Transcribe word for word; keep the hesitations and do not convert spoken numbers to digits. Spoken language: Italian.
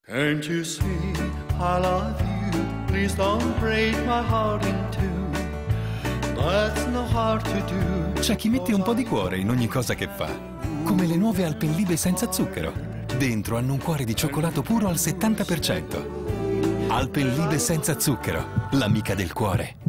Can't you see I love you? Please don't break my heart in two. That's not hard to do. C'è chi mette un po' di cuore in ogni cosa che fa. Come le nuove Alpenlibe senza zucchero. Dentro hanno un cuore di cioccolato puro al settanta per cento. Alpenlibe senza zucchero, l'amica del cuore.